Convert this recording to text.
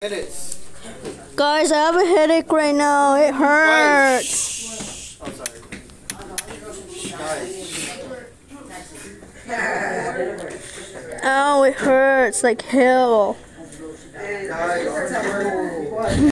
Minutes. Guys, I have a headache right now. It hurts. Oh, sorry. Ow, it hurts like hell. Guys.